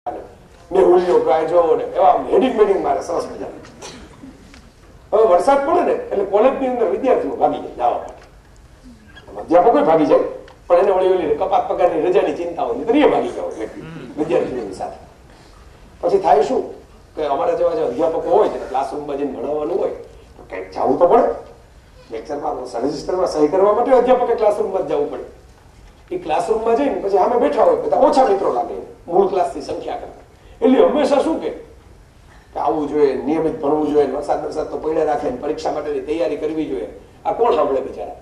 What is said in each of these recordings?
મેહુલિયો ગાયજો ને એવા હેડિંગ મેડિંગ મારે સરસ મજા. હવે વરસાદ પડે ને એટલે કોલેજની અંદર વિદ્યાર્થીઓ ભાગી જાય જવા માટે. અધ્યાપકો ભાગી જાય પણ એને વળી કપાત પગારની રજાની ચિંતા હોય તો ભાગી જાવ વિદ્યાર્થીઓની સાથે. પછી થાય શું કે અમારા જેવા જે અધ્યાપકો હોય છે ક્લાસરૂમમાં જઈને ભણાવવાનું હોય તો કંઈક જવું તો પડે. લેક્ચરમાં રજીસ્ટરમાં સહી કરવા માટે અધ્યાપકે ક્લાસરૂમમાં જ જવું પડે. એ ક્લાસરૂમમાં જઈને પછી સામે બેઠા હોય બધા ઓછા મિત્રો લાગે મૂળ ક્લાસની સંખ્યા કરતા. એટલે હંમેશા શું કે આવવું જોઈએ, નિયમિત ભણવું જોઈએ, વરસાદ તો પડ્યા રાખે, પરીક્ષા માટેની તૈયારી કરવી જોઈએ. આ કોણ સાંભળે બિચારા?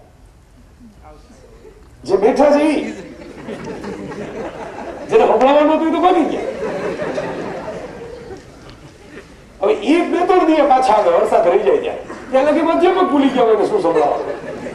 જે બેઠા છે જેને સંભળાવવાનું હતું તો ભાગી ગયા. હવે એક બે ત્રણ દિવસ પાછા આવે વરસાદ રહી જાય ત્યાં લગી મધ્યમાં ભૂલી ગયા હોય શું સંભળાવવાનું.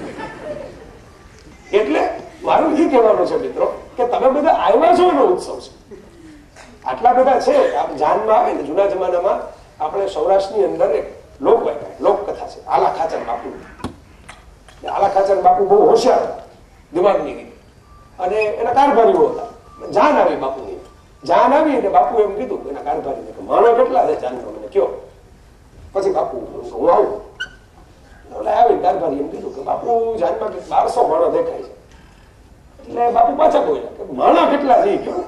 એટલે મારું એ કહેવાનું છે મિત્રો કે તમે બધા આવ્યા છો એનો ઉત્સવ છે. આટલા બધા છે જાનમાં આવે ને. જૂના જમાનામાં આપણે સૌરાષ્ટ્રની અંદર એક લોકકથા છે આલા ખાચર બાપુ. આલા ખાચર બાપુ બહુ હોશિયાર હતા, દિમાગની રીતે, અને એના કારભારીઓ હતા. જાન આવી બાપુની. જાન આવી એટલે બાપુ એમ કીધું એના કારભારીને કે માણો કેટલા છે જાનનો મને કયો. પછી બાપુ હું આવું એટલે આવી કારભારી એમ કીધું કે બાપુ જાનમાં 1200 માણો દેખાય છે. એટલે બાપુ પાછા બોલ્યા કે માણો કેટલા છે કયો.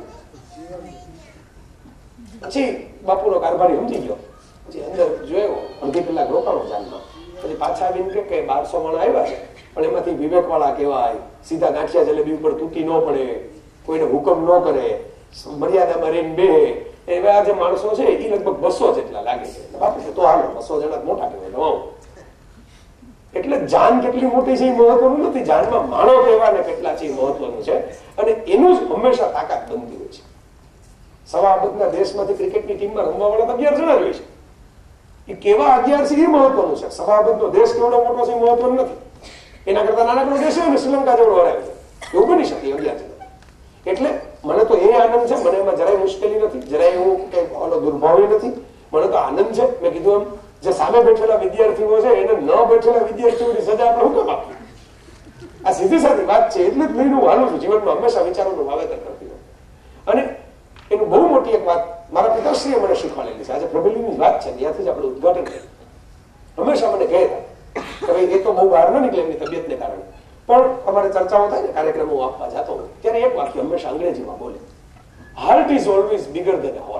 પછી બાપુનો કારભારી સમજી ગયો. પછી અંદર જોયો અડધી કલાક રોકાણો જાનમાં. પછી પાછા આવીને કે 1200 માણસ આવ્યા છે પણ એમાંથી વિવેક વાળા કેવાય, સીધા ગાંઠિયા જલેબી ઉપર તૂટી ન પડે, કોઈને હુકમ ન કરે, મર્યાદામાં રહીને બે, એવા જે માણસો છે એ લગભગ 200 જેટલા લાગે છે. બાપુ કે તો હાલો 200 જણા મોટા કહેવાય. એટલે જાન કેટલી મોટી છે એ મહત્વનું નથી, જાનમાં માણો કેવા ને કેટલા છે એ મહત્વનું છે. અને એનું જ હંમેશા તાકાત બનતી હોય છે. સવાબતના દેશમાંથી ક્રિકેટની ટીમમાં રમવા વાળા 11 જણા હોય છે. એ કેવા 11 છે એ મહત્વનું છે. સવાબતનો દેશ કેવડો મોટો છે એ મહત્વનું નથી. એના કરતા નાનકડો દેશ હોય ને શ્રીલંકા જેવડો હરાવે છે એવું બની શકે 11 જણા. એટલે મને તો એ આનંદ છે, મને એમાં જરાય મુશ્કેલી નથી, જરાય એવું કઈ દુર્ભાવ નથી. મને તો આનંદ છે. મેં કીધું એમ જે સામે બેઠેલા વિદ્યાર્થીઓ છે એને ન બેઠેલા વિદ્યાર્થીઓની સજા આપણે શું કામ આપી? આ સીધી સાધી વાત છે. એટલે જ લઈને હું હાલું છું. જીવનમાં હંમેશા વિચારોનું વાવેતર કરતી હોય. અને એનું બહુ મોટી એક વાત મારા પિતાશ્રીએ મને શીખવાડેલી છે. આજે પ્રબલીની વાત છે, ત્યાંથી જ આપણે ઉદઘાટન કર્યું. હંમેશા મને કહેતા કે ભાઈ એ તો બહુ બહાર ન નીકળે એમની તબિયતને કારણે, પણ અમારે ચર્ચાઓ થાય ને કાર્યક્રમો આપવા જતો હોય ત્યારે એક વાક્ય હંમેશા અંગ્રેજીમાં બોલે, heart is always bigger than hall.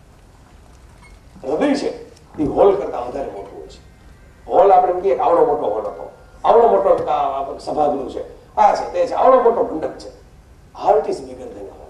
હૃદય છે એ હોલ કરતા વધારે મોટું હોય છે. હોલ આપણે એમ કહીએ આવડો મોટો હોલ હતો, આવડો મોટો સભાગૃહ છે, આ છે તે છે, આવડો મોટો મંડપ છે. Heart is bigger than hall.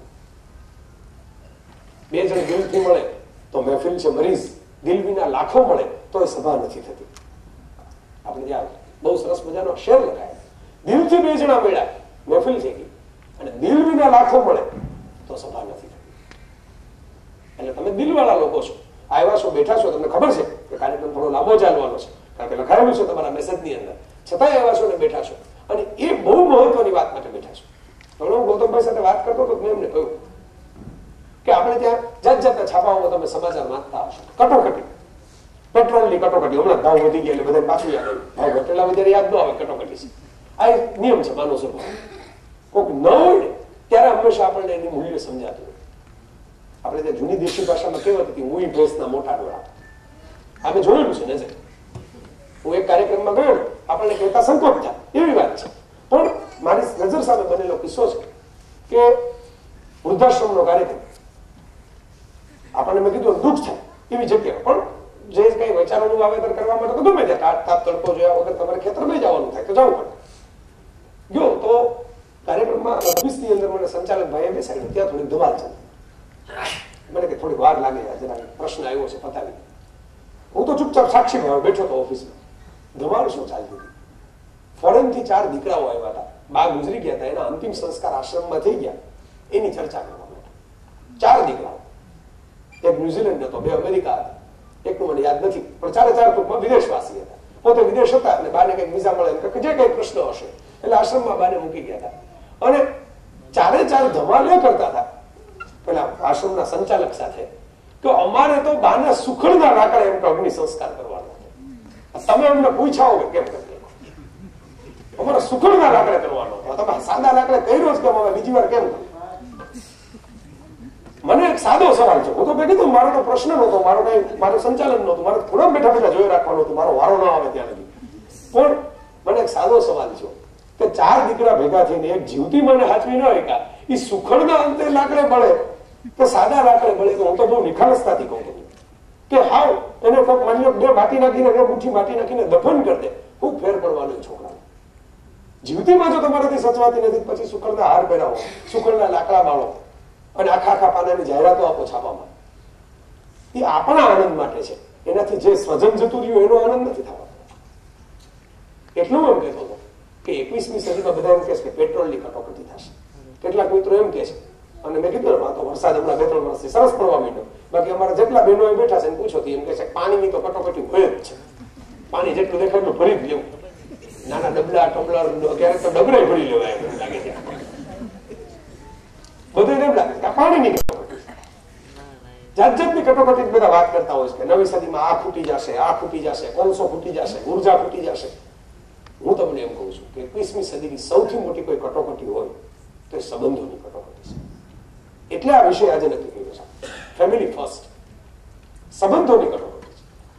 બે જણ દિલથી મળે તો મહેફિલ છે મરીઝ, દિલ વિના લાખો મળે તો એ સભા નથી થતી. આપણે ત્યાં બહુ સરસ મજાનો શેર લખાય, દિલથી બે જણા મળ્યા મહેફિલ થઈ ગઈ, અને દિલ વિના લાખો મળે તો સભા નથી થતી. એટલે તમે દિલવાળા લોકો છો, આવ્યા છો, બેઠા છો, તમને ખબર છે કે કાર્યક્રમ થોડો લાંબો ચાલવાનો છે કારણ કે લખાયેલું છે તમારા મેસેજની અંદર, છતાંય આવ્યા છો ને બેઠા છો, અને એ બહુ મહત્વની વાત માટે બેઠા છો. હું ગૌતમભાઈ સાથે વાત કરતો હતો, મેં એમને કહ્યું કે આપણે ત્યાં જાત જાતના છાપાઓમાં તમે સમાચાર વાંચતા હશો, કટોકટી, પેટ્રોલની કટોકટી. હમણાં ભાવ વધી ગયા એટલે બધા પાછું યાદ આવ્યું, ભાવ ઘટેલા વધારે યાદ ન આવે, કટોકટી છે. આ એક નિયમ છે માનવ સ્વભાવ. કોઈક ન હોય ને ત્યારે હંમેશા આપણને એની મૂલ્ય સમજાતું હોય. આપણે ત્યાં જૂની દેશી ભાષામાં કહેવત હતી, હું ભેંસના મોટા ડોળા. આપણે જોયેલું છે નજર. હું એક કાર્યક્રમમાં ગયો ને આપણને કહેતા સંકોચ થાય એવી વાત છે, પણ મારી નજર સામે બનેલો કિસ્સો છે કે વૃદ્ધાશ્રમનો કાર્યક્રમ. આપણને મેં કીધું દુઃખ થાય એવી જગ્યા, પણ જે કઈ વિચારોનું વાવેતર કરવા માટે તો ગમે ત્યાં તાપ તડકો જોયા વગર તમારે ખેતરમાં જવાનું થાય તો જવું પડે. ગયો તો કાર્યક્રમમાં ઓફિસની અંદર મને સંચાલક ભાઈએ બેસાડ્યો, ત્યાં થોડી ધમાલ છે. મને કે થોડી વાર લાગે, જરા પ્રશ્ન આવ્યો છે પતાવી. હું તો ચૂપચાપ સાક્ષી ભાવ બેઠો હતો ઓફિસમાં. ધમાલ શું ચાલતી હતી? ફોરેનથી 4 દીકરાઓ આવ્યા હતા, બા ગુજરી ગયા હતા, એના અંતિમ સંસ્કાર આશ્રમમાં થઈ ગયા, એની ચર્ચા કરવા માટે 4 દીકરાઓ. એક ન્યુઝીલેન્ડ હતો, 2 અમેરિકા હતા, એકનું મને યાદ નથી, પણ 4 ટૂંકમાં વિદેશવાસી હતા. પોતે વિદેશ હતા અને બાને કઈક વિઝા મળે જે કઈ પ્રશ્ન હશે એટલે આશ્રમમાં બાને મૂકી ગયા હતા. અને 4 ધમાલ એ કરતા હતા પેલા આશ્રમના સંચાલક સાથે કે અમારે તો બાના સુખડના લાકડા એમ અગ્નિ સંસ્કાર કરવાનો હતો. તમે અમને પૂછાઓ કે કેમ કરી, અમારે સુખડના લાકડા કરવાનો હતો, તમે સાદા લાકડા કર્યો જ કેમ, હવે બીજી વાર કેમ? મને એક સાદો સવાલ છે. હું તો મેં કીધું મારો તો પ્રશ્ન નહોતો, મારું સંચાલન નહોતું, મારે થોડા બેઠા બેઠા જોઈ રાખવાનું હતું, મારો વારો ના આવે ત્યાં લગી. પણ મને એક સાદો સવાલ છે કે 4 દીકરા ભેગા થઈને એક જીવતી મને હાચવી ન હોય એ સુખડના અંતે લાકડે બળે કે સાદા લાકડે બળે. હું તો બહુ નિખાલસતાથી કહું છું કે હાવ એને કોઈક માની લો 2 માટી નાખીને 2 મુઠ્ઠી માટી નાખીને દફન કરી દે, ખૂબ ફેર પડવાનો છોકરા. જીવતીમાં જો તમારાથી સચવાતી નથી પછી સુખડના હાર પહેરાવો, સુખડના લાકડા બાળો અને આખા પાનાની જાહેરાતો આપો છાપામાં. એ આપણા આનંદ માટે છે, એનાથી જે સ્વજન જતું રહ્યું એનો આનંદ નથી થવાનો. એટલું એમ કહેતો હતો કે 21મી સદીમાં બધા એમ કહે છે કે પેટ્રોલની કટોકટી થશે. કેટલાક મિત્રો એમ કહે છે, અને મેં કીધું તો વરસાદ હમણાં 2-3 વર્ષથી સરસ પડવા માંડ્યો. બાકી અમારા જેટલા બહેનો બેઠા છે પૂછો એમ કહે છે પાણીની તો કટોકટી હોય જ છે. પાણી જેટલું દેખાય એટલું ભરી જ લેવું. નાના ડબલા ટબલર ક્યારેક તો ડબરે ભરી લેવાય એમ લાગે છે. બધું એમ લાગે કે પાણીની કટોકટી, જાત જાતની કટોકટી બધા વાત કરતા હોય છે કે નવી સદીમાં આ ખૂટી જશે, આ ખૂટી જશે, કોલસો ખૂટી જશે, ઉર્જા ખૂટી જશે. હું તમને એમ કહું છું કે 21મી સદીની સૌથી મોટી કોઈ કટોકટી હોય તો એ સંબંધોની કટોકટી છે. એટલે આ વિષય આજે નક્કી કર્યો છે, ફેમિલી ફર્સ્ટ. સંબંધોની કટોકટી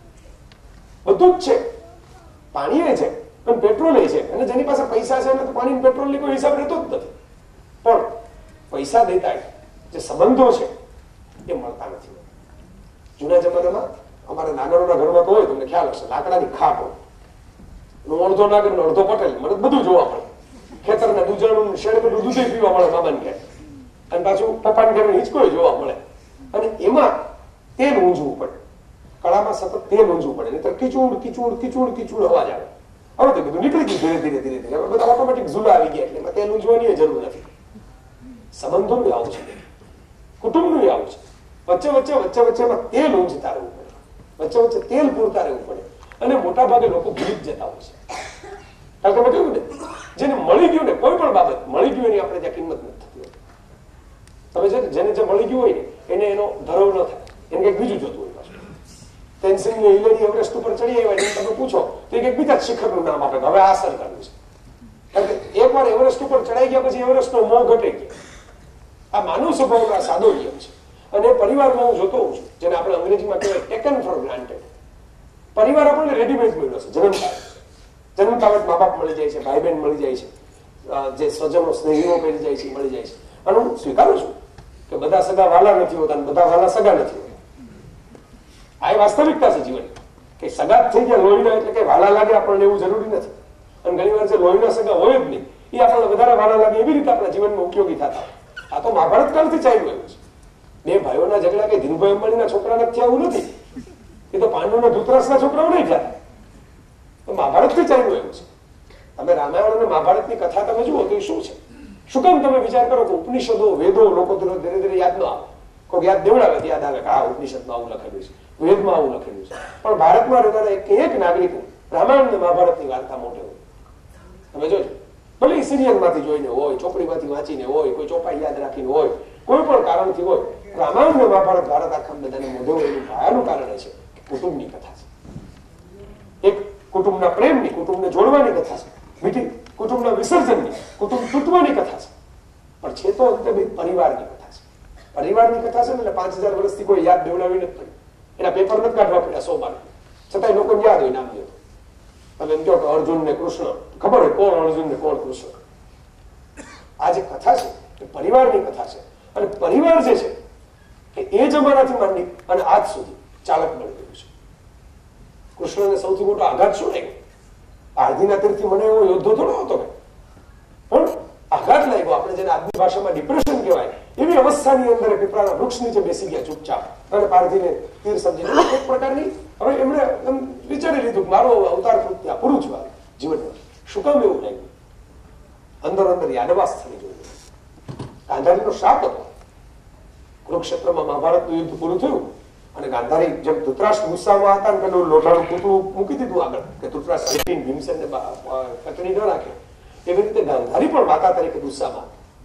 છે, બધું જ છે, પાણી એ છે પણ પેટ્રોલ એ છે. અને જેની પાસે પૈસા છે એને તો પાણી પેટ્રોલ ની કોઈ હિસાબ રહેતો જ નથી. પણ પૈસા દેતા જે સંબંધો છે એ મળતા નથી. જૂના જમાનામાં અમારા નાગરોના ઘરમાં તો હોય, તમને ખ્યાલ હશે, લાકડાની ખાટ હોય, અડધો નાગર અડધો પટેલ, મને બધું જોવા મળે. ખેતરના દૂધનું શેડ પર દૂધ પીવા મળે મામાને ઘેર, અને પાછું પપ્પાને ઘેર હિંચકો જોવા મળે. અને એમાં તેલ ઊંઝવું પડે, કળામાં સતત તેલ ઊંઝવું પડે, નહીં તો કિચુડ કિચુડ કિચુડ કિચુડ અવાજ આવે. હવે તો બધું નીકળી ગયું ધીરે ધીરે ધીરે ધીરે. બધા ઓટોમેટિક ઝૂલા આવી ગયા એટલે તેલ ઊંઝવાની જરૂર નથી. સંબંધોનું આવું છે, કુટુંબનું આવું છે. વચ્ચે વચ્ચે વચ્ચે વચ્ચેમાં તેલ ઊંઝતા રહેવું પડે, વચ્ચે વચ્ચે તેલ પૂરતા રહેવું પડે. અને મોટા ભાગે લોકો ભૂલી જ જતા હોય છે. કારણ કે કહ્યું ને, જેને મળી ગયું ને કોઈ પણ બાબત મળી ગયું એની આપણે ત્યાં કિંમત નથી થતી. તમે છે જેને જે મળી ગયું હોય ને એને એનો ધરવ ન થાય, એને કંઈક બીજું જોતું હોય. પાછું તેનસિંગ ને હિલેરી એવરેસ્ટ ઉપર ચડી આવ્યા તમે પૂછો તો એક બીજા શિખરનું નામ આપે, હવે આ સર કર્યું છે. કારણ કે એકવાર એવરેસ્ટ ઉપર ચડાઈ ગયા પછી એવરેસ્ટનો મોહ ઘટે ગયો. આ માનવ સ્વભાવનો સાદો નિયમ છે. અને પરિવારમાં હું જોતો હોઉં છું, જેને આપણે અંગ્રેજીમાં કહેવાય ટેકન ફોર ગ્રાન્ટેડ. પરિવાર આપણને રેડીમેડ મળ્યો છે. જન્મતા મા બાપ મળી જાય છે, ભાઈ બહેન મળી જાય છે, જે સ્વજનો સ્નેહીઓ કરી જાય છે મળી જાય છે. અને હું સ્વીકારું છું કે બધા સગા વાલા નથી હોતા, બધા વાલા સગા નથી હોતા. આ એ વાસ્તવિકતા છે જીવન, કે સગા થઈ ગયા લોહીના એટલે કઈ વાલા લાગે આપણને એવું જરૂરી નથી. અને ઘણી વાર જે લોહીના સગા હોય જ નહીં એ આપણને વધારે વાલા લાગે એવી રીતે આપણા જીવનમાં ઉપયોગી થતા. આ તો મહાભારત કાળથી ચાલ્યું આવ્યું છે. 2 ભાઈઓના ઝઘડા કે ધીરુભાઈ અંબાણીના છોકરા નથી આવું નથી, એ તો પાંડવના ધૃતરાષ્ટ્રના છોકરાઓ નહીં થયા. તો મહાભારતથી ચાલ્યું આવ્યું છે. તમે રામાયણ અને મહાભારતની કથા તમે જુઓ તો એ શું છે? શું કામ તમે વિચાર કરો કે ઉપનિષદો વેદો લોકો ધીરે ધીરે યાદ ન આવે, કોઈ યાદ દેવડાવે યાદ આવે કે આ ઉપનિષદમાં આવું લખેલું છે, વેદમાં આવું લખેલું છે. પણ ભારતમાં રહેનારા એક નાગરિકો રામાયણ અને મહાભારતની વાર્તા મોટે હોય. તમે જોજો, ભલે સિરિયલમાંથી જોઈને હોય, ચોપડીમાંથી વાંચીને હોય, કોઈ ચોપાઈ યાદ રાખીને હોય, કોઈ પણ કારણથી હોય, રામાયણ અને મહાભારત ભારત આખા બધાને મોઢે હોય એનું પાયાનું કારણ એ છે કે કુટુંબની કથા છે. એક કુટુંબના પ્રેમની, કુટુંબને જોડવાની કથા છે. મીઠી કુટુંબના વિસર્જનની, કુટુંબ તૂટવાની કથા છે. પણ છે તો અંતે પરિવારની કથા છે. પરિવારની કથા છે ને એટલે 5000 વર્ષથી કોઈ યાદ દેવડાવી નથી પડી, એના પેપર નથી કાઢવા પડ્યા 100 માર્ક, છતાંય લોકોને યાદ હોય નામ દેવું. તમે એમ કહો કે અર્જુન ને કૃષ્ણ, ખબર હોય કોણ અર્જુન ને કોણ કૃષ્ણ. આ જે કથા છે એ પરિવારની કથા છે. અને પરિવાર જે છે એ જમાનાથી માંડી અને આજ સુધી ચાલક બની ગયું છે. કૃષ્ણને સૌથી મોટો આઘાત શું લાગ્યો? પારધીના તીરથી મને એવો યોદ્ધો થોડો હતો, પણ આઘાત લાગ્યો. આપણે જેને આજની ભાષામાં ડિપ્રેશન કહેવાય એવી અવસ્થાની અંદર પીપળાના વૃક્ષ નીચે બેસી ગયા ચૂપચાપ, અને પારધીને તીર સમજીને એક પ્રકારની હવે એમણે વિચારી લીધું કે મારો અવતાર ત્યાં પૂરું છું જીવનમાં. શું કામ એવું લાગ્યું? અંદર અંદર યાદવાસ થવી જોઈએ. ગાંધારીનો શાપ હતો. કુરુક્ષેત્રમાં મહાભારતનું યુદ્ધ પૂરું થયું અને ગાંધારી જેમ ધૃતરાષ્ટ્ર ગુસ્સામાં હતા ને પેલું લોઢાનું પૂતળું મૂકી દીધું આગળ કે ધૃતરાષ્ટ્ર ભીમસેનને કટણી ન રાખે, એવી રીતે ગાંધારી પણ માતા તરીકે ગુસ્સામાં.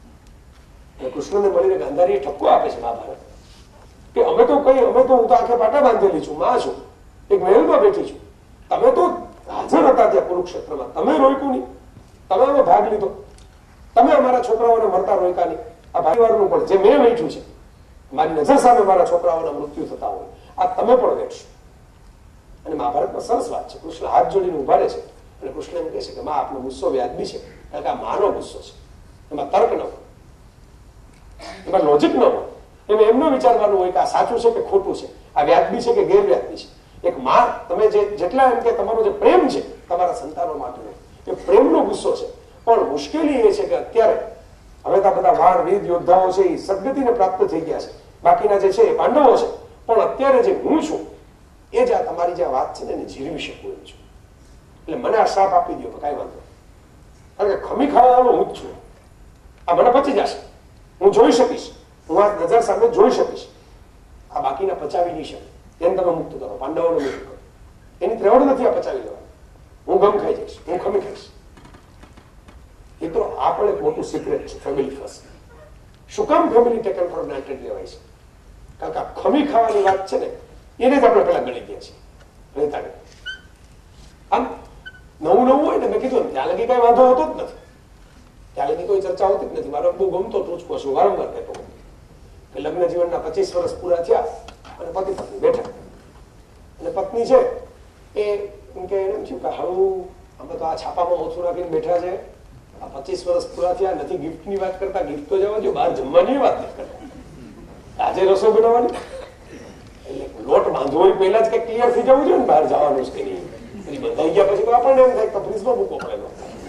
કૃષ્ણને મળીને ગાંધારીએ ઠપકો આપે છે મહાભારત કે અમે તો હું તો આંખે પાટા બાંધેલી છું, માં છું, એક મહેલમાં બેઠી છું, તમે તો હાજર હતા ત્યાં કુરુક્ષેત્રમાં, તમે રોક્યું નહીં, તમે એમાં ભાગ લીધો, તમે અમારા છોકરાઓને મરતા રોક્યા નહીં. આ પરિવારનું પણ જે મેં વેઠ્યું છે મારી નજર સામે મારા છોકરાઓના મૃત્યુ થતા હોય, આ તમે પણ વેઠશો. અને મહાભારતમાં સરસ વાત છે, કૃષ્ણ હાથ જોડીને ઉભા રહે છે અને કૃષ્ણ એમ કહે છે કે માં આપનો ગુસ્સો વ્યાજબી છે, કારણ કે આ માનો ગુસ્સો છે, એમાં તર્ક ન હોય, એમાં લોજિક ન હોય, એમાં એમનું વિચારવાનું હોય કે આ સાચું છે કે ખોટું છે, આ વ્યાજબી છે કે ગેરવ્યાજબી છે. એક માં તમે જેટલા એમ કે તમારો જે પ્રેમ છે તમારા સંતાનો માટેનો, એ પ્રેમનો ગુસ્સો છે. પણ મુશ્કેલી એ છે કે અત્યારે હવે તો બધા વાર વીર યોદ્ધાઓ છે એ સદગતિને પ્રાપ્ત થઈ ગયા છે, બાકીના જે છે એ પાંડવો છે. પણ અત્યારે જે હું છું એ જ આ તમારી જે વાત છે ને એને જીરવી શકું એમ છું. એટલે મને આ શ્રાપ આપી દો, કઈ વાંધો, કારણ કે ખમી ખાવાનું હું જ છું. આ મને પચી જશે, હું જોઈ શકીશ, હું આ નજર સામે જોઈ શકીશ. આ બાકીના પચાવી નહીં શકે. એને તમે મુક્ત કરો, પાંડવોને મુક્ત કરો. એની ત્રેવડ નથી આ પચાવી લેવાની. હું ગમ ખાઈ જઈશ, હું ખમી ખાઈશ. એ તો આ પણ એક મોટું સિક્રેટ છે ફેમિલી ફર્સ્ટ. શું કામ ફેમિલી ટેકન ફોર ગ્રાન્ટેડ લેવાય છે? કારણ કે આ ખમી ખાવાની વાત છે ને એને જ આપણે પેલા ગણી ગયા છીએ. રહેતા આમ નવું હોય ને, મેં કીધું ત્યાં લગી કઈ વાંધો હોતો જ નથી, ત્યાં લગી કોઈ ચર્ચા હોતી જ નથી. મારો બહુ ગમતો ટૂચકો છું, વારંવાર કહેતો કે લગ્ન જીવનના 25 વર્ષ પૂરા થયા અને પતિ પત્ની બેઠા અને પત્ની છે એ એમ કે એમ થયું કે હળવું અમે તો આ છાપામાં ઓછું રાખીને બેઠા છે, આ 25 વર્ષ પૂરા થયા નથી, ગિફ્ટની વાત કરતા, ગિફ્ટ તો જવા દો, બહાર જમવાની વાત નથી કરતા, આજે રસોઈ બનાવવાની. એટલે લોટ બાંધવો હોય પહેલા જ કઈ ક્લિયર થઈ જવું જોઈએ ને, બહાર જવાનું કે નહીં. પછી બંધાઈ ગયા પછી તો આપણને એમ થાય કે ફ્રીજમાં મૂકો પડેલો.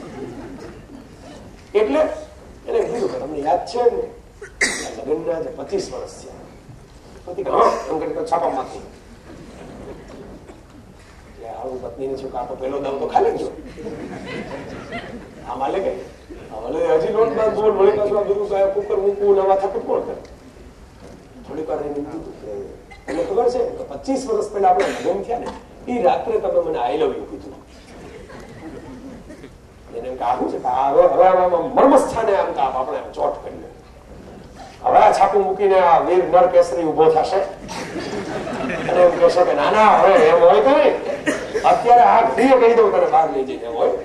એટલે એને કીધું કે તમને યાદ છે ને લગ્નના જે 25 વર્ષ થયા, હા એમ કરી છાપામાંથી આવું પત્નીને શું કાપો પેલો દાવ તો ખાલી ગયો. આમાં લે ગઈ હજી લોટ બાંધવો, વળી પાછું આ બધું કુકર મૂકવું, નવા થકું કોણ કરે? થોડીક વાર એને કીધું એને ખબર છે કે 25 વર્ષ પહેલા આપણે લગ્ન થયા ને એ રાત્રે તમે મને આઈ લવ યુ કીધું. એને એમ કે આવું છે હવે મર્મ સ્થાને આમ કાપ આપણે ચોટ કરીએ, હવે આ છાપું મૂકીને આ વીર નર કેસરી ઉભો થશે અને એમ કહેશે કે ના ના હવે એમ હોય તો નહીં, અત્યારે આ ઘડીએ કહી દઉં તને બહાર લઈ જઈને હોય.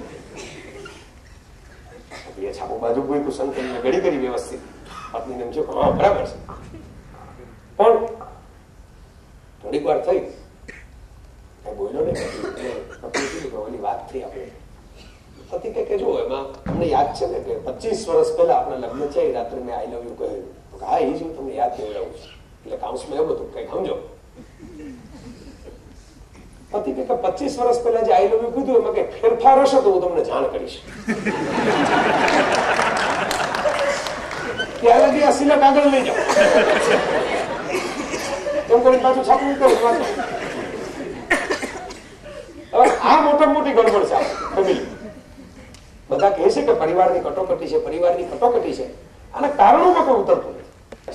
એ છાપું બાજુ કોઈ કુસંગ કરીને ઘડી કરી વ્યવસ્થિત પત્નીને એમ છે હા બરાબર છે. પણ થોડીક વાર થઈ કઈ બોલ્યો ને, પત્ની કીધું કે ઓલી વાત થઈ આપણે. પતિ કે જો એમાં તમને યાદ છે ને કે 25 વર્ષ પહેલા આપણા લગ્ન છે, રાત્રે મેં આઈ લવ યુ કહ્યું. હા એ જ હું તમને યાદ દેવડાવું છું. એટલે કાઉન્સમાં એવું હતું કઈ સમજો. પતિ કે 25 વર્ષ પહેલા જે આઈ લવ યુ કીધું એમાં કઈ ફેરફાર હશે તો હું તમને જાણ કરીશ. ત્યારે બી આ સિલક આગળ લઈ જાઓ એમ કરીને પાછું છાપું કરું. હવે આ મોટા મોટી ગડબડ છે ફેમિલી. બધા કહે છે કે પરિવારની કટોકટી છે, પરિવારની કટોકટી છે, આના કારણોમાં કોઈ ઉતરતું નથી.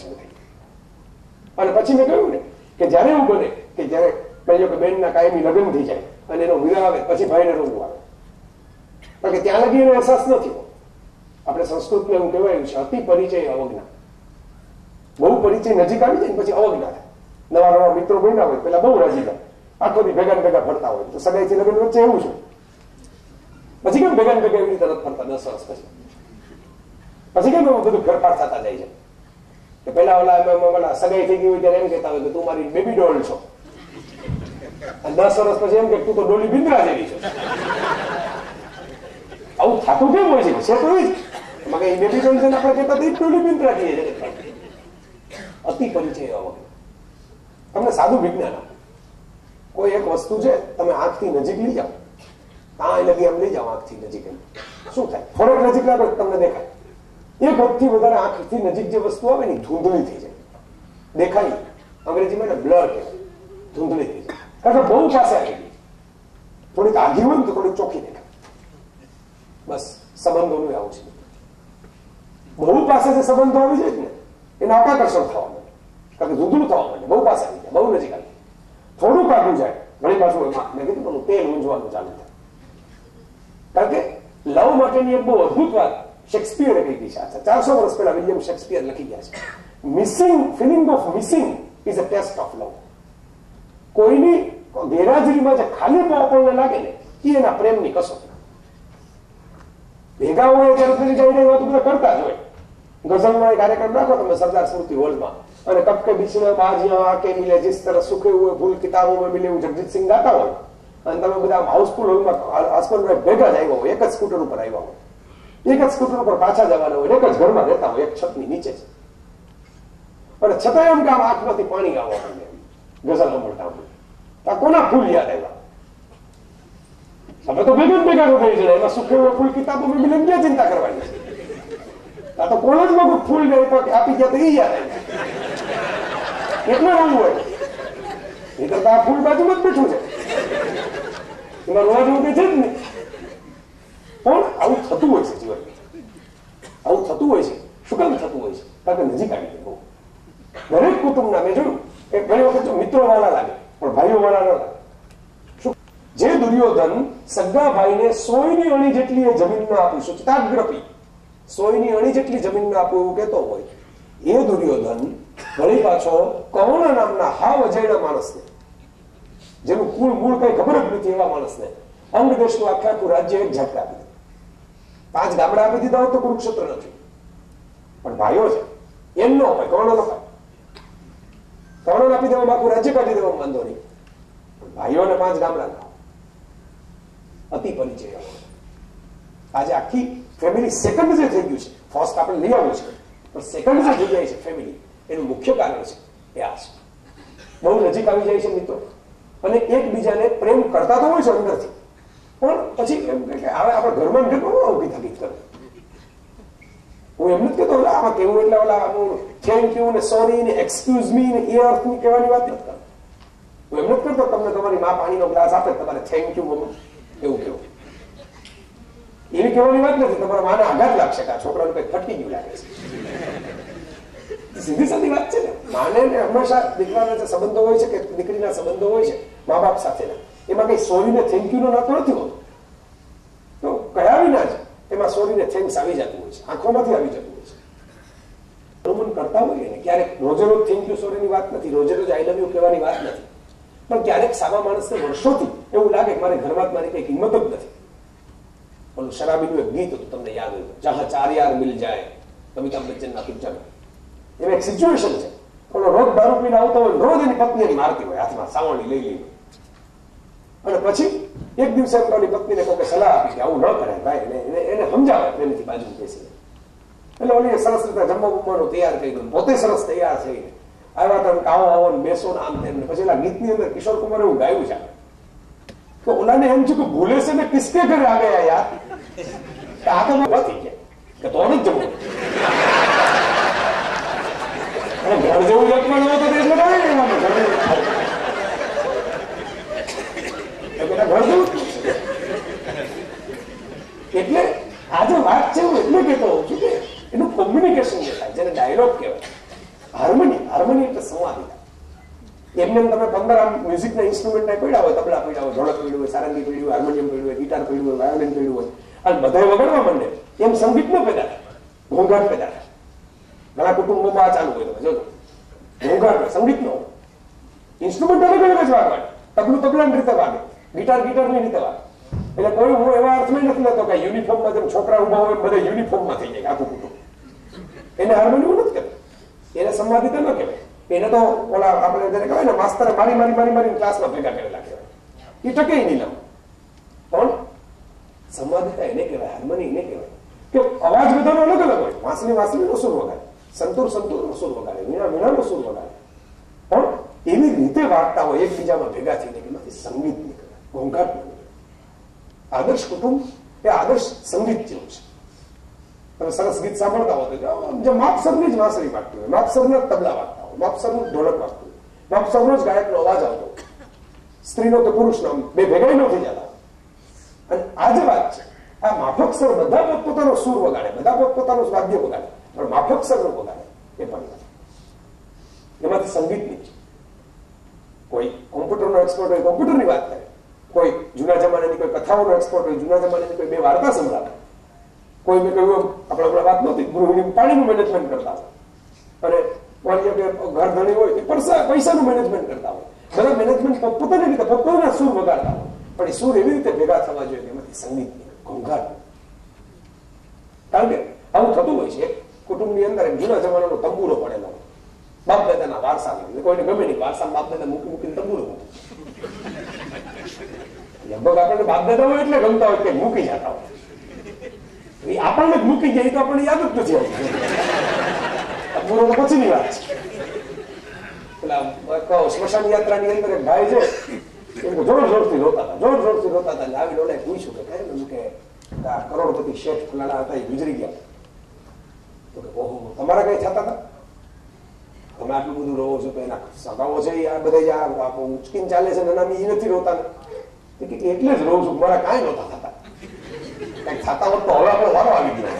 અને પછી મેં કહ્યું ને કે જયારે એવું બને કે જયારે કહ્યું કે બેનના કાયમી લગ્ન થઈ જાય અને એનો વિવાહ આવે પછી ભાઈને રોવું આવે, કારણ કે ત્યાં લગી એનો અહેસાસ નથી. આપણે સંસ્કૃતમાં એવું કહેવાયું છે અતિ પરિચય અવજ્ઞા. બહુ પરિચય નજીક આવી જાય ને પછી અવજ્ઞા થાય. નવા નવા મિત્રો બન્યા હોય પેલા બહુ રાજી થાય, આખો દી ભેગા ભેગા ફરતા હોય તો સગાઈથી લગ્ન વચ્ચે એવું છે. પછી કેમ ભેગા ભેગા એવી રીતે ફરતા 10 વર્ષ પછી કેમ બધું ફેરફાર થતા જાય છે કે પેલા ઓલા સગાઈ થઈ ગઈ હોય ત્યારે એમ કહેતા હોય કે તું મારી બેબી ડોલ છો, અને 10 વર્ષ પછી એમ કે તું તો ડોલી બિંદ્રા જેવી છે. આવું થતું કેમ હોય છે? છે તો એ જ બેબી ડોલ છે ને આપણે કહેતા ડોલી બિંદ્રા કહીએ છીએ. અતિ પરિચય અવજ્ઞા. તમને સાદું વિજ્ઞાન આપો. કોઈ એક વસ્તુ છે તમે આંખથી નજીક લઈ જાઓ, કાંઈ લગી આમ લઈ જાઓ આંખથી નજીક, એમ શું થાય? થોડોક નજીક લાગો તમને દેખાય. એક વખતથી વધારે આંખથી નજીક જે વસ્તુ આવે ને ધૂંધળી થઈ જાય, દેખાય. અંગ્રેજીમાં એને બ્લર કહેવાય, ધૂંધળી થઈ જાય. કારણ કે બહુ પાસે આવી ગઈ, થોડીક આઘી હોય ને તો થોડીક ચોખ્ખી દેખાય. બસ સંબંધોનું આવું છે. બહુ પાસે જે સંબંધો આવી જાય ને એને આકર્ષણ થવા માંડે, કારણ કે ધૂંધળું થવા માંડે, બહુ પાસે આવી જાય, બહુ નજીક આવી જાય. થોડુંક આગળ જાય ઘણી પાછું એમાં મેં કીધું પણ તેલ ઊંઝવાનું ચાલુ થાય. કારણ કે લવ માટેની એક બહુ અદભુત વાત શેક્સપિયરે કહી છે. 400 વર્ષ પહેલા વિલિયમ શેક્સપિયર લખી ગયા છે, missing feeling of missing is a taste of love. કોઈની ગેરહાજરીમાં જે ખાલીપો આપણને લાગે ને એ એના પ્રેમની કસોટી. ભેગા હોય ત્યારે જઈ રહી વાતો બધા કરતા જ હોય. ગઝલનો એક કાર્યક્રમ રાખો તમે સરદાર સ્મૃતિ હોલમાં, અને કબ કે બીચ में बाजियां आके मिले जिस तरह सूखे हुए फूल किताबों में मिले એવું જગજીત સિંહ ગાતા હોય અને તમે બધા હાઉસફુલ હોલમાં હસબન્ડ ભેગા જ આવ્યા હોય, એક જ સ્કૂટર ઉપર આવ્યા હોય, એક જ સ્કૂટર ઉપર પાછા જવાના હોય, એક જ ઘરમાં રહેતા હોય, એક છતની નીચે છે, અને છતાં એમ કે આમ આંખમાંથી પાણી આવવા માંડે ગઝલ સાંભળતા હોય. કોના ફૂલ યાદ આવ્યા? હવે તો ભેગા થઈ જાય. એમાં સુખે હુએ ફૂલ કિતાબો મેં મિલે ક્યાં ચિંતા કરવાની છે? આ તો કોલેજમાં કોઈ ફૂલ ને આપી ગયા તો એ યાદ આવ્યા. કેટલું રંગ હોય એ કરતા આ ફૂલ બાજુમાં જ બેઠું છે, એમાં રોવા જેવું કઈ છે જ નહીં. પણ આવું થતું હોય છે જીવનમાં, આવું થતું હોય છે. શું કામ થતું હોય છે? કારણ કે નજીક આવી ગયું. દરેક કુટુંબના મેં જોયું કે ઘણી વખત તો મિત્રો વાળા લાગે પણ ભાઈઓ વાળા ન લાગે. જે દુર્યોધન સગા ભાઈને સોયની અણી જેટલી જમીન ના આપી, સુચિતાગ્રપી સોયની અણી જેટલી જમીન ના આપવું એવું કહેતો હોય, એ દુર્યોધન વળી પાછો કૌણ નામના હાવ અજયના માણસને, જેનું કુળ મૂળ કઈ ખબર જ નથી એવા માણસને અંગ દેશનું આખું રાજ્ય એક ઝટકા આપી દીધું. 5 ગામડા આપી દીધા હોય તો કુરુક્ષેત્ર નથી, પણ ભાઈઓ છે એમ ન હોય. કર્ણ ન હોય, કર્ણ આપી દેવામાં આખું રાજ્ય કાઢી દેવામાં વાંધો નહીં, પણ ભાઈઓને 5 ગામડા ના અતિ પરિચય. આજે આખી ફેમિલી સેકન્ડ જે થઈ ગયું છે, ફર્સ્ટ આપણે લઈ આવું છે પણ સેકન્ડ જે થઈ જાય છે ફેમિલી, એનું મુખ્ય કારણ છે એ આ છે. બહુ નજીક આવી જાય છે મિત્રો, અને એકબીજાને પ્રેમ કરતા તો હોય છે અંદરથી, પણ પછી એમ કે હવે આપણા ઘરમાં કેટલું ગીત કરે. હું એમ નથી કહેતો આમાં કેવું એટલે ઓલા થેન્ક યુ ને સોરી ને એક્સક્યુઝ મી ને એ અર્થની કહેવાની વાત નથી કરતો. હું એમ નથી કરતો તમને તમારી મા પાણીનો ગ્લાસ આપે તમારે થેન્ક યુ મમ્મી એવું કેવું, એવી કહેવાની વાત નથી. તમારા માને આઘાત લાગશે કે આ છોકરાનું કઈ ખટકી ગયું લાગે છે, સીધી સાદી વાત છે ને. માને હંમેશા દીકરાના જે સંબંધો હોય છે કે દીકરીના સંબંધો હોય છે મા બાપ સાથેના, એમાં કઈ સોરીને થેન્ક યુ નો નાતો નથી હોતો. તો કયા વિના જ એમાં સોરીને થેન્ક્સ આવી જતું હોય છે, આંખોમાંથી આવી જતું હોય છે. અનુમન કરતા હોઈએ ને ક્યારેક રોજે રોજ થેન્ક યુ સોરીની વાત નથી, રોજે રોજ આઈ લવ યુ કહેવાની વાત નથી, પણ ક્યારેક સામા માણસને વર્ષોથી એવું લાગે કે મારે ઘરમાં મારી કઈ કિંમત જ નથી. ઓલું શરાબીનું એક ગીત હતું, તમને યાદ હોય, જહાં 4 યાર મિલ જાય, અમિતાભ બચ્ચનના પિક્ચર. એમાં એક સિચ્યુએશન છે, ઓલો રોજ દારૂ પીને આવતો હોય, રોજ એની પત્ની મારતી હોય હાથમાં સાવરણી લઈ લઈને, અને પછી એક દિવસે ઓલી પત્નીને કોઈ સલાહ આપી કે આવું ન કરે ભાઈ, એને સમજાવે પ્રેમથી બાજુ બેસીને. એટલે ઓલી સરસ રીતે જમવા બમવાનું તૈયાર કરી દઉં, પોતે સરસ તૈયાર થઈને આવ્યા તમે આવો આવો ને બેસો ને આમ તેમ. પછી એના ગીતની અંદર કિશોર કુમાર એવું ગાયું છે તો ઓલાને એમ છે કે ભૂલે છે ને કિસકે ઘરે આ ગયા યાર, આ તો નથી કે તો જ જવું ઘર જેવું જમવાનું હોય તો એટલે ઘર જેવું. એટલે આ જે વાત છે હું એટલે કહેતો હોઉં છું કે એનું કોમ્યુનિકેશન જે થાય, જેને ડાયલોગ કહેવાય, હાર્મોની એટલે સંવાદિતા. એમને તમે 15 આમ મ્યુઝિકના ઇન્સ્ટ્રુમેન્ટ પડ્યા હોય, તબલા પડ્યા હોય, ઢોલક પડ્યું હોય, સારંગી પડ્યું હોય, હાર્મોનિયમ પડ્યું હોય, ગિટાર પડ્યું હોય, વાયોલિન પડ્યું હોય, અને બધા વગાડવા માંડે, એમ સંગીત ન પેદા થાય, ઘોંઘાટ પેદા થાય. ઘણા કુટુંબોમાં આ ચાલુ હોય, તમે જોજો ઘોંઘાટ સંગીત નો ઇન્સ્ટ્રુમેન્ટ અલગ અલગ જ વાગે, તબલું તબલાની રીતે વાગે, ગિટાર ગિટારની રીતે વાગે. એટલે કોઈ હું એવા અર્થમાં નથી લેતો કે યુનિફોર્મમાં જેમ છોકરા ઉભા હોય બધા યુનિફોર્મમાં થઈ જાય આખું કુટુંબ. એને હાર્મોનિયમ નથી કહેવાય, એને સંવાદિતા ન કહેવાય. એને તો ઓલા આપણે જેને કહેવાય ને માસ્તરે મારી ક્લાસમાં ભેગા કરેલા કહેવાય, એ ટકે નહીં લાવ. પણ સંવાદિતા એને કહેવાય, હાર્મોની એને કહેવાય કે અવાજ બધાનો અલગ અલગ હોય. વાંસળીનો સુર વગાડે, સંતૂરનો સુર વગાડે, વીણાનો સુર વગાડે, પણ એવી રીતે વાગતા હોય એકબીજામાં ભેગા થઈને કે એમાંથી સંગીત નીકળે, ઘોંઘાટ નીકળે. આદર્શ કુટુંબ એ આદર્શ સંગીત જેવું છે. તમે સરસ ગીત સાંભળતા હો તો માપસરની જ વાંસળી વાગતી હોય, માપસરના તબલા વાગતા હોય, માપસરનું ઢોલક વાગતું હોય, માપસરનો જ ગાયકનો અવાજ આવતો હોય, સ્ત્રીનો તો પુરુષનો બે ભેગા ન થઈ જતા. અને આ જે વાત છે, આ માફક સ્વર બધા પોતપોતાનો સૂર વગાડે, બધા પોતપોતાનો વાદ્ય વગાડે, પણ માફક સ્વર વગાડે એ પણ એમાંથી સંગીતની છે. કોઈ કોમ્પ્યુટરનો એક્સપર્ટ હોય કોમ્પ્યુટરની વાત કરે, કોઈ જૂના જમાનાની કોઈ કથાઓનો એક્સપર્ટ હોય જૂના જમાનાની કોઈ 2 વાર્તા સંભળાવે, કોઈ મેં કહ્યું આપણે વાત નહોતી ગૃહિણી પાણીનું મેનેજમેન્ટ કરતા હોય, અને ઘર ધણી હોય એ પૈસાનું મેનેજમેન્ટ કરતા હોય. બધા મેનેજમેન્ટ પોતાની રીતે પોતાના સૂર વગાડતા હોય, પણ એ સૂર એવી રીતે ભેગા થવા જોઈએ એમાંથી સંગીત ઘોંઘાટ. કારણ કે આવું થતું હોય છે, કુટુંબની અંદર એક જૂના જમાનાનો તંબુરો પડેલો હોય, બાપ દાદાના વારસા કોઈને ગમે નહીં, વારસા બાપ દાદા મૂકીને તંબુરો મૂકે. લગભગ આપણને બાપ દાદા હોય એટલે ગમતા હોય કે મૂકી જતા હોય. આપણને જ મૂકી જાય તો આપણને યાદ જ નથી આવતું. તંબુરો તો પછીની વાત છે. પેલા સ્મશાન યાત્રાની અંદર એક ભાઈ છે, જોર જોરથી રોતા હતા, જોર જોરથી રોતા હતા. આવી ડોલે પૂછ્યું કે કઈ કે કરોડપતિ શેઠ ફલાણા હતા, એ ગુજરી ગયા. તો કે ઓહો, તમારા કઈ થતા હતા? તમે આટલું બધું રહો છો તો એના સગાઓ છે આ બધા ઉચકીને ચાલે છે ને એ નથી રોતા ને. એટલે જ રહું છું, મારા કાંઈ નહોતા થતા. કઈક થતા હોત તો હવે આપણે વારો આવી ગયો,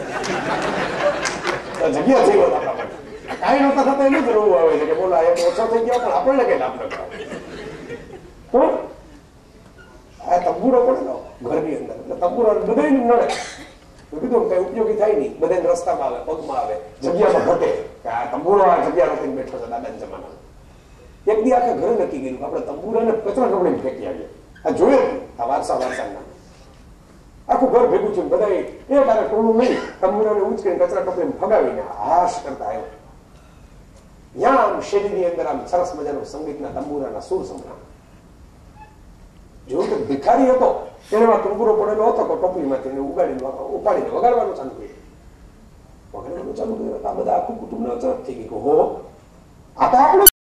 જગ્યા થઈ હોત આપણા માટે. કાંઈ નહોતા થતા એમ જ રોવું આવે છે કે બોલો એક ઓછો થઈ ગયો પણ આપણને કઈ લાભ નતો. પણ આ તંબુરો પડે ને ઘરની અંદર, એટલે તંબુરો બધા નડે. કીધું કઈ ઉપયોગી થાય નહીં, બધા રસ્તામાં આવે, પગમાં આવે, જગ્યામાં ઘટે કે આ તંબુરો આ જગ્યા રોકીને બેઠો છે દાદાના જમાનામાં. એક દી આખા ઘરે નક્કી કર્યું કે આપણે તંબુરાને કચરા કપડીને ફેંકી આવીએ. આ જોયું આ વારસાના આખું ઘર ભેગું છે, બધા એક આરે ટોળું નહીં તંબુરાને ઉચકીને કચરા કપડીને ફગાવીને હાશ કરતા આવ્યો. ત્યાં આમ શેરીની અંદર આમ સરસ મજાનું સંગીતના તંબુરાના સુર સંભળાય. જોયું કે ભિખારી હતો, એનામાં તંબુરો પડેલો હતો, ટોપલીમાંથી ઉપાડીને વગાડવાનું ચાલુ કર્યું. આ બધા આખું કુટુંબ અચરજ થઈ ગયું. હો, આ તો આપણું